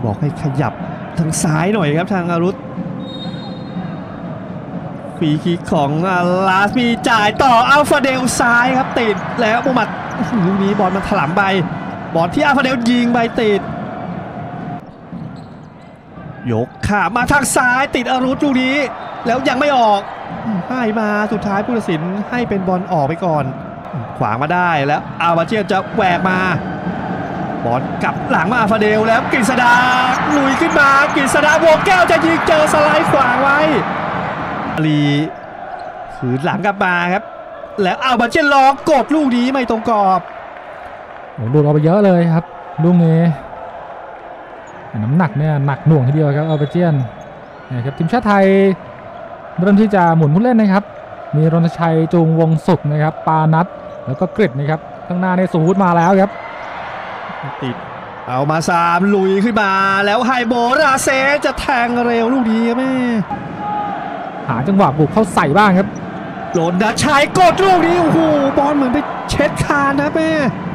บอกให้ขยับทางซ้ายหน่อยครับทางอารุธฟรีคิกของลาสมีจ่ายต่ออัลฟาเดลซ้ายครับติดแล้วมูฮัมหมัดลูกนี้บอลมันถลำไปบอลที่อัลฟาเดลยิงไปติดยกขามาทางซ้ายติดอารุธลูกนี้แล้วยังไม่ออกให้มาสุดท้ายผู้ตัดสินให้เป็นบอลออกไปก่อนขวางมาได้แล้วอาบาเจียนจะแหวกมาบอลกลับหลังมาอัลฟาเดลแล้วกฤษดาลุยขึ้นมากฤษดาวงแก้วจะยิงเจอสไลด์ขวางไว้ลีขืนหลังกลับมาครับแล้วอาบาเจียนลองกดลูกนี้ไม่ตรงกรอบดูเราไปเยอะเลยครับลูกนี้น้ำหนักเนี่ยหนักหน่วงทีเดียวครับอาบาเจียนนะครับทีมชาติไทยเริ่มที่จะหมุนผู้เล่นนะครับมีรณชัยจูงวงสุขนะครับปานัทแล้วก็กฤษนะครับข้างหน้าในสูตรมาแล้วครับติดเอามา3ลุยขึ้นมาแล้วไฮโบราเซจะแทงเร็วลูกนี้แม่หาจังหวะบุกเข้าใส่บ้างครับโดนดัชชัยกดลูกนี้โอ้โหบอลเหมือนไปเช็ดคานนะแม่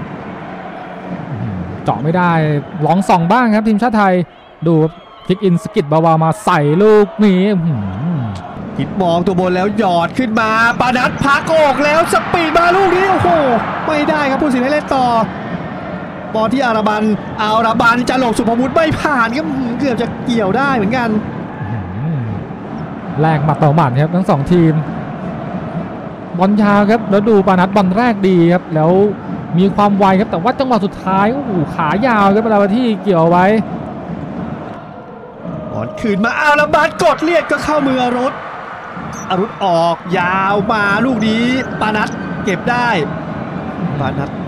เจาะไม่ได้ลองส่องบ้างครับทีมชาติไทยดูคิกอินสกิดเบาๆมาใส่ลูกนี้คิดมองตัวบนแล้วหยอดขึ้นมาปานัทพักออกแล้วสปีดมาลูกนี้โอ้โหไม่ได้ครับผู้ตัดสินให้เล่นต่อบอลที่อาราบันจะหลบสุภวุฒิไม่ผ่านก็เกือบจะเกี่ยวได้เหมือนกันแลกมาต่อหมัดครับทั้งสองทีมบอลยาวครับแล้วดูปานัทบอลแรกดีครับแล้วมีความไวครับแต่ว่าจังหวะสุดท้ายโอ้โหขายาวครับเวลาที่เกี่ยวไว้บอลคืนมาอาราบันกดเลียดก็เข้ามืออารุธออกยาวมาลูกนี้ปานัทเก็บได้ปานัท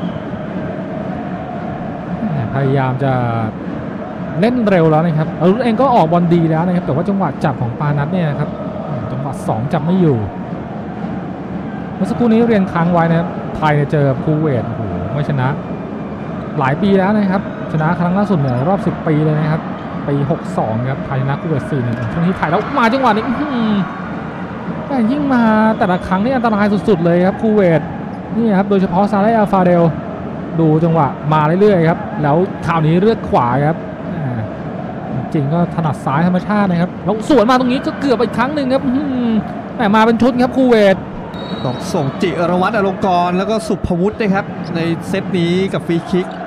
พยายามจะเล่นเร็วแล้วนะครับอารุธเองก็ออกบอลดีแล้วนะครับแต่ว่าจังหวะจับของปานัทเนี่ยครับจังหวะ2จับไม่อยู่เมื่อสักครู่นี้เรียนค้างไว้นะครับไทยเจอคูเวตโอ้โหไม่ชนะหลายปีแล้วนะครับชนะครั้งล่าสุดเนี่ยรอบ10 ปีเลยนะครับปี62ครับไทยชนะคูเวต4-1ช่วงที่ไทยแล้วมาจังหวะนี้แต่ยิ่งมาแต่ละครั้งนี่อันตรายสุดๆเลยครับคูเวตนี่ครับโดยเฉพาะซาเลห์ อัลฟาเดลดูจังหวะมาเรื่อยๆครับแล้วคราวนี้เลือกขวาครับจริงก็ถนัดซ้ายธรรมชาตินะครับแล้วสวนมาตรงนี้ก็เกือบอีกครั้งหนึ่งครับแต่มาเป็นชุดครับคูเวตต้องส่งจิรวัตรอลงกรณ์แล้วก็สุภวุฒินะครับในเซตนี้กับฟรีคิก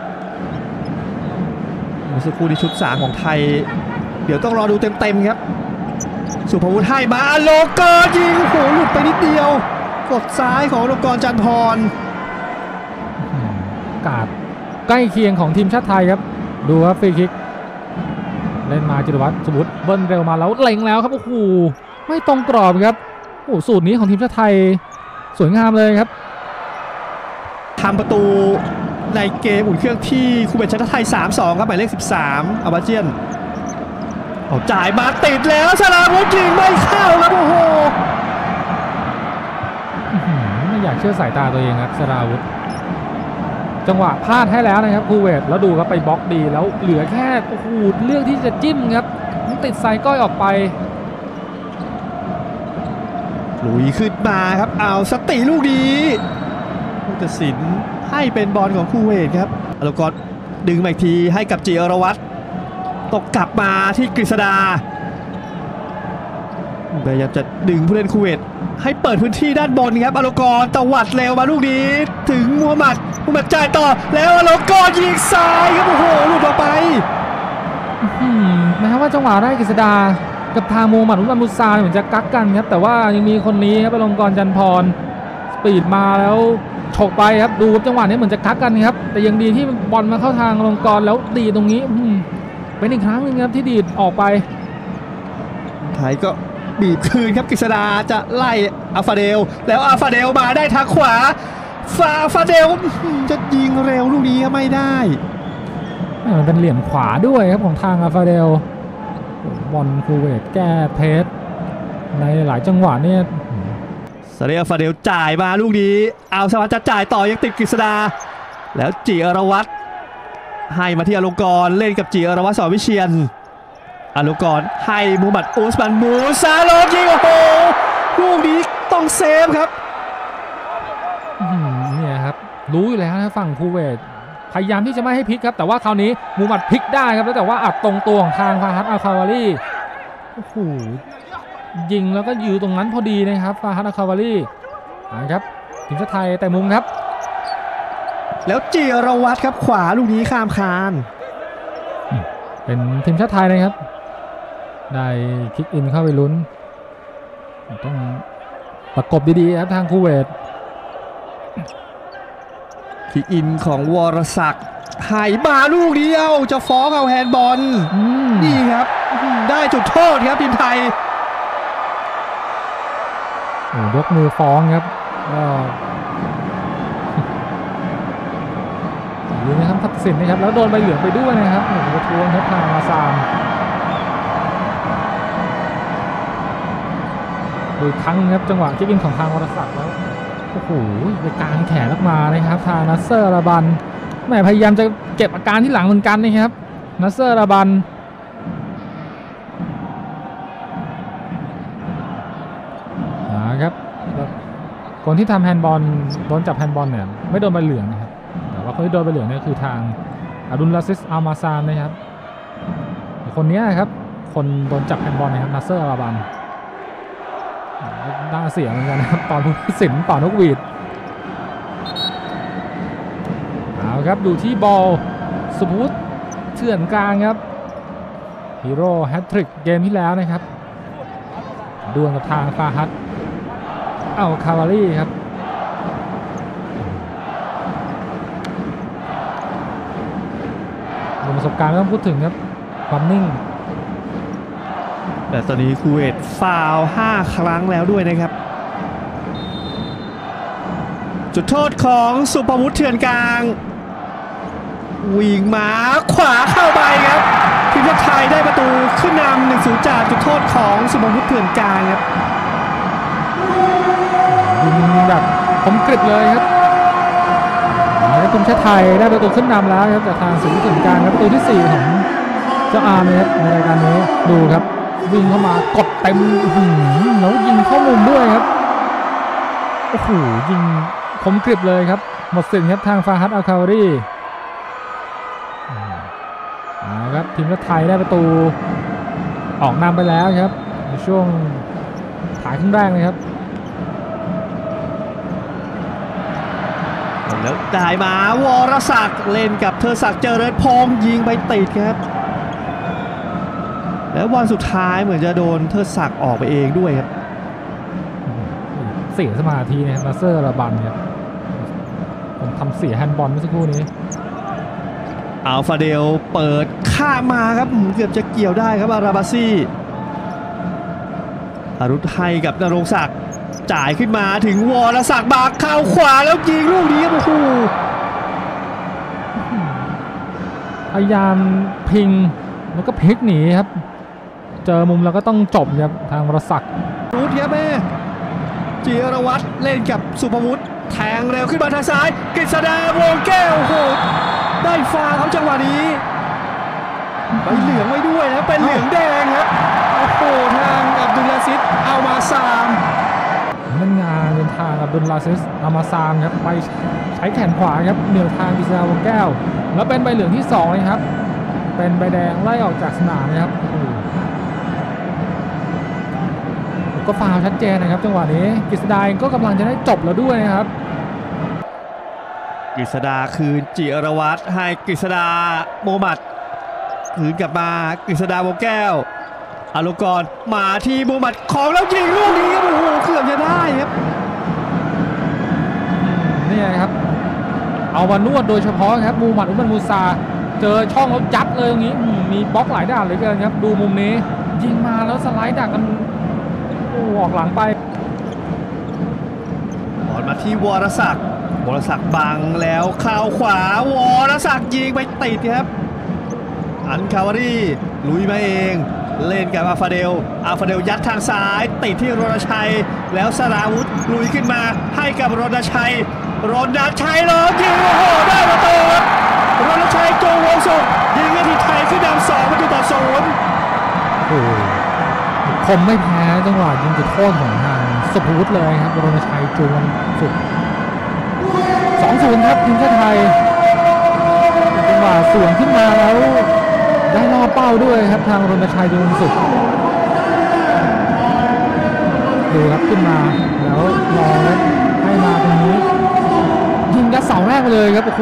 เมื่อสักครู่นี้ชุด3ของไทยเดี๋ยวต้องรอดูเต็มๆครับสุภวุฒิให้มาอลงกรณ์ยิงโอ้โหหลุดไปนิดเดียวกดซ้ายของอลงกรณ์จันทรกาดใกล้เคียงของทีมชาติไทยครับดูครับฟรีคิกเล่นมาจิรวัตรสมมุติเบิ้ลเร็วมาแล้วเล็งแล้วครับโอ้โหไม่ตรงกรอบครับโอ้สูตรนี้ของทีมชาติไทยสวยงามเลยครับทำประตูในเกมอุ่นเครื่องที่คูเวตชนะไทย 3-2 ครับหมายเลข13อาบาเจียนเอาจ่ายมาติดแล้วสลาวุธยิงไม่เข้าครับโอ้โหไม่อยากเชื่อสายตาตัวเองครับสลาวุธจังหวะพลาดให้แล้วนะครับคูเวตแล้วดูครับไปบล็อกดีแล้วเหลือแค่โอ้โหเลือกที่จะจิ้มครับติดสายก้อยออกไปลุยขึ้นมาครับเอาสติลูกนี้ผู้ตัดสินให้เป็นบอลของคูเวตครับอลงกรณ์ดึงมาอีกทีให้กับจิรวัตรตกกลับมาที่กฤษดาพยายามจะดึงผู้เล่นคูเวตให้เปิดพื้นที่ด้านบนครับอลงกรณ์ตวัดเร็วมาลูกนี้ถึงมูฮัมหมัดจ่ายต่อแล้วอลงกรณ์ยิงซ้ายครับโอ้โหหลุดออกไปแม้ว่าจังหวะได้กฤษดากับทางมูฮัมหมัดมุซาเหมือนจะกักกันครับแต่ว่ายังมีคนนี้ครับอลงกรณ์จันทรสปีดมาแล้วฉกไปครับดูจังหวะนี้เหมือนจะกักกันครับแต่ยังดีที่บอลมาเข้าทางอลงกรณ์แล้วดีตรงนี้เป็นอีกครั้งนึงครับที่ดีดออกไปไทยก็บีบคืนครับกฤษดาจะไล่อัลฟาเดลแล้วอัลฟาเดลมาได้ทางขวาอัลฟาเดลจะยิงเร็วลูกนี้ไม่ได้มันเป็นเหลี่ยมขวาด้วยครับของทางอัลฟาเดลบอลคูเวตแก้เพสในหลายจังหวะเนี่ยซาเลห์ อัลฟาเดลจ่ายมาลูกนี้เอาสวัสดิ์จะจ่ายต่อยังติดกฤษดาแล้วจิรวัตรให้มาที่อลงกรณ์เล่นกับจิรวัตร สอนวิเชียรอลงกรณ์ให้มูฮัมหมัดอุสมันมูซาโลยิงโอ้โหลูกนี้ต้องเซฟครับเนี่ยครับรู้อยู่แล้วนะฝั่งคูเวตพยายามที่จะไม่ให้พลิกครับแต่ว่าคราวนี้มูฮัมหมัดพลิกได้ครับแล้วแต่ว่าอัดตรงตัวของทางฟาฮัดอัลคาวารีโอ้โหยิงแล้วก็อยู่ตรงนั้นพอดีนะครับฟาฮัดอัลคาวารีนะครับทีมชาติไทยแต่มุมครับแล้วจิรวัตรครับขวาลูกนี้ข้ามคานเป็นทีมชาติไทยนะครับได้คิกอินเข้าไปลุ้นต้องประกบดีๆครับทางคูเวตคิกอินของวรศักดิ์หายมาลูกเดียวจะฟ้องเอาแฮนด์บอลนี่ครับได้จุดโทษครับทีมไทยยกมือฟ้องครับดูนะครับทักษิณนะครับแล้วโดนใบเหลืองไปด้วยนะครับประท้วงครับทางอาซามดูครั้งครับจังหวะคิกอินของทางวรศักดิ์แล้วโอ้โหไปกลางแขนออกมานะครับทางนัสเซอร์อาราบันแม่พยายามจะเก็บอาการที่หลังเหมือนกันนะครับนัสเซอร์อาราบันนะครับคนที่ทำแฮนด์บอลโดนจับแฮนด์บอลเนี่ยไม่โดนใบเหลืองนะครับแต่ว่าคนที่โดนใบเหลืองเนี่ยคือทางอับดุลลาซิสอัลมาซานนะครับคนนี้ครับคนโดนจับแฮนด์บอลนะครับนัสเซอร์อาราบันน่าเสียเหมือนกันนะครับตอนผู้ตัดสินเป่านกหวีดเอาครับดูที่บอลสุพุทธเถื่อนกลางครับฮีโร่แฮตทริกเกมที่แล้วนะครับดวลกับทางฟาฮัดอัลคาวารีครับประสบการณ์ไม่ต้องพูดถึงครับความนิ่งแต่ตอนนี้คูเวตฟาวล์5 ครั้งแล้วด้วยนะครับจุดโทษของสุภวุฒิเถื่อนกลางวิ่งมาขวาเข้าไปครับทีมชาติไทยได้ประตูขึ้นนำ 1-0 จากจุดโทษของสุภวุฒิเถื่อนกลางครับยิงแบบคมกริบเลยครับแล้วทีมชาติไทยได้ประตูขึ้นนำแล้วครับจากทางสุภวุฒิเถื่อนกลางครับประตูที่4ของเจ้าอาร์มนะครับในรายการนี้ดูครับวิ่งเข้ามากดเต็มแล้วยิงเข้ามุมด้วยครับโอ้โหยิงคมกริบเลยครับหมดสิทธิ์ครับทางฟาฮัดอัลคาวารีครับทีมชาติไทยได้ประตูออกนำไปแล้วครับในช่วงถ่ายครึ่งแรกเลยครับแล้วได้มาวรศักดิ์เล่นกับเทอศักดิ์เจริญพงษ์ยิงไปติดครับแล้วบอลสุดท้ายเหมือนจะโดนเทิดศักดิ์ออกไปเองด้วยครับเสียสมาธินะครับนัสเซอร์อาราบันครับผมทำเสียแฮนด์บอลเมื่อสักครู่นี้อัลฟาเดลเปิดข้ามมาครับเกือบจะเกี่ยวได้ครับอาราบาซี่อารุธให้กับนรงศักดิ์จ่ายขึ้นมาถึงวรศักดิ์บากเข้าขวาแล้วยิงลูกนี้ครับโอ้โหพยายามพิงแล้วก็พลิกหนีครับเจอมุมแล้วก็ต้องจบครับทางวรศักดิ์วุฒิครับแม่จิรวัตรเล่นกับสุภวุฒิแทงเร็วขึ้นมาทางซ้ายกฤษดาวงแก้วโอ้โหได้ฟาวล์ครับจังหวะนี้ใบเหลืองไว้ด้วยนะเป็นเหลืองแดงครับโอ้โหทางอับดุลลาซิสอัลมาซามนั่นงานเป็นทางอับดุลลาซิสอัลมาซามครับไปใช้แขนขวาครับเหนี่ยวทางกฤษดาวงแก้วแล้วเป็นใบเหลืองที่2เลยครับเป็นใบแดงไล่ออกจากสนามนะครับก็ฟาวล์ชัดเจนนะครับจังหวะนี้กฤษดาก็กำลังจะได้จบแล้วด้วยนะครับกฤษดาคืนจิรวัตรให้กฤษดาโมมัดคืนกลับมากฤษดาวงแก้วอลงกรณ์มาที่โมมัดของแล้วยิงลูกนี้ครับโอ้โหเกือบจะได้ครับนี่ครับเอามานวดโดยเฉพาะครับมูฮัมหมัดอุมัรมูซาเจอช่องแล้วยัดเลยอย่างนี้มีบล็อกหลายด้านเลยเกินครับดูมุมนี้ยิงมาแล้วสไลด์ดักกันออกหลังไปบอลมาที่วรศักดิ์บังแล้วเข้าขวาวรศักดิ์ยิงไปติดครับอัลคาวารีลุยมาเองเล่นกับอัลฟาเดลยัดทางซ้ายติดที่รณชัยแล้วสราวุธลุยขึ้นมาให้กับรณชัยเลยยิงโอ้โหได้ประตูครับรณชัยโจวงสุขยิงให้ทีมไทยขึ้นนำ2-0 โอ้คมไม่แพ้จังหวะยิงจุดโทษของทางสุภวุฒิเลยครับรณชัยจูวงสุข 2-0 ครับทีมชาติไทยงหวะสวนขึ้นมาแล้วได้ล่อเป้าด้วยครับทางรณชัยจูวงศุกร์ดูครับขึ้นมาแล้วรอให้มาตรงนี้ยิงยัดเสาแรกเลยครับโอ้โห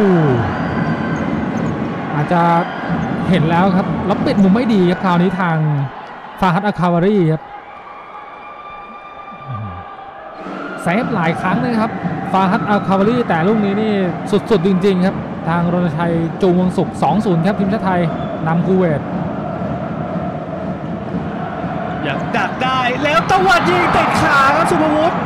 อาจจะเห็นแล้วครับแล้วปิดมุมไม่ดีครับคราวนี้ทางฟาฮัดอัลคาวารีครับเซฟหลายครั้งนะครับฟาฮัดอัลคาวารีแต่ลูกนี้นี่สุดๆจริงๆครับทางรณชัยจูวงศุกร์ 2-0 ครับทีมชาติไทยนำคูเวตอยากดักได้แล้วตะวัดยิงติดขาครับสุภวุฒิ